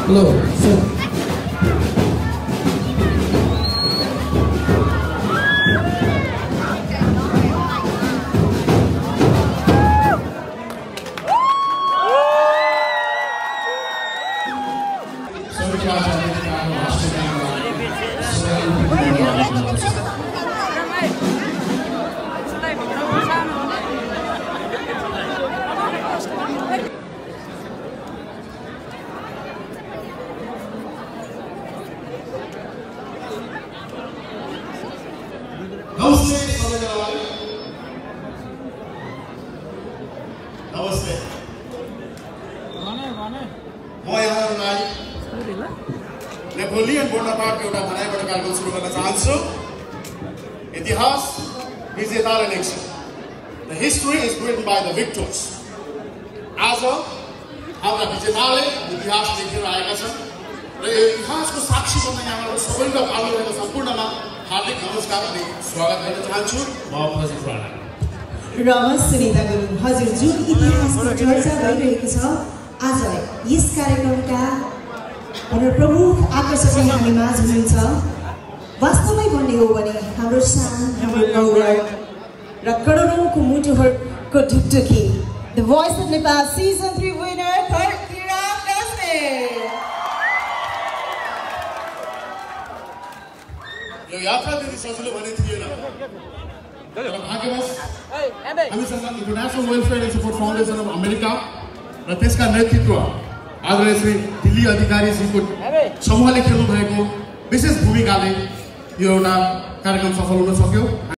Hello. Namaste, Samajawal. Namaste. म यहाँहरूलाई Napoleon बोनापार्टको एउटा भनाइबाट कार्यक्रम सुरु गर्न चाहन्छु। इतिहास विजेताले लेख्छ। The history is written by the victors. आज हाम्रा विजेताले इतिहास लेखेर आएका छन् र यो इतिहासको साक्षी बन्न यहाँबाट सबैको भाग लिएको सम्पूर्णमा हार्दिक नमस्कार अनि स्वागत गर्न चाहन्छु। म हजुर राणा। रमस सुनिता गुरुङ हजुर जुन इतिहासको चर्चा भइरहेको छ आज यस कार्यक्रमका प्रमुख आकर्षक हामी माझ हुनुहुन्छ। वास्तवमै भन्ने हो भने हाम्रो शान हाम्रो गौरव र करोडौँको मुटुहरूको ढुकढुकी the voice of Nepal season 3 winner Kiran Gajmer. यो यात्रा त्यति सजिलो भने थिएन। भाग्यवश हामीसँग international welfare and support foundation of America र त्यसका नेतृत्व आदरणीय श्री दिल्ली अधिकारीजीको समूहले खेल्नु भएको विशेष भूमिकाले यो एउटा कार्यक्रम सफल हुन सक्यो।